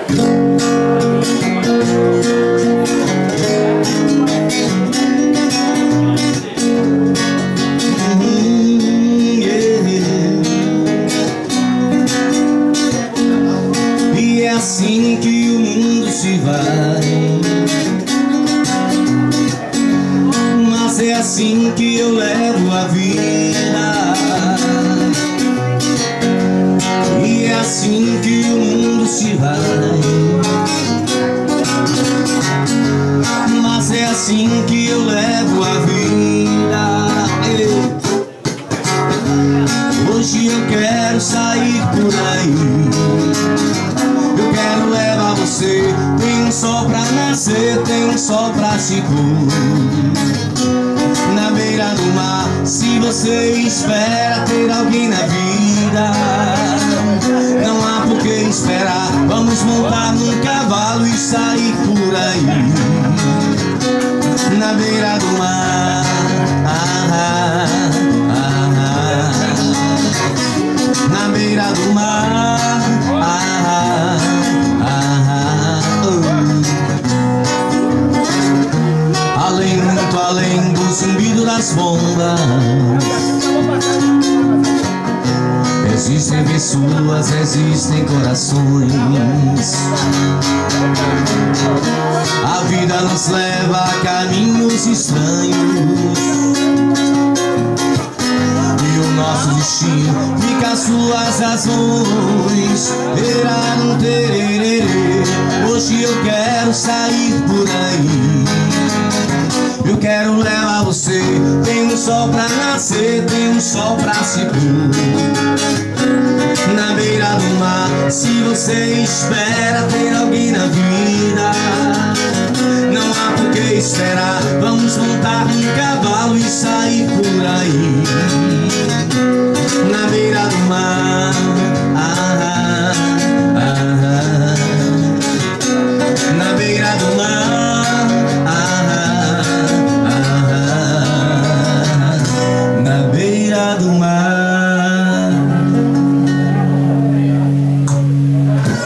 E é assim que o mundo se vai, mas é assim que eu levo a vida. E é assim que o mundo se vai, mas é assim que eu levo a vida. Hoje eu quero sair por aí, eu quero levar você. Tem um sol pra nascer, tem um sol pra se pôr, na beira do mar. Se você espera ter alguém na vida, não há por que esperar. Vamos montar num cavalo e sair por aí, na beira do mar. Na beira do mar. Além, muito além do zumbido das bombas, existem pessoas, existem corações. A vida nos leva a caminhos estranhos, e o nosso destino fica às suas razões. Hoje eu quero sair por aí, eu quero levar você. Tem um sol pra nascer, tem um sol pra se pôr, na beira do mar. Se você espera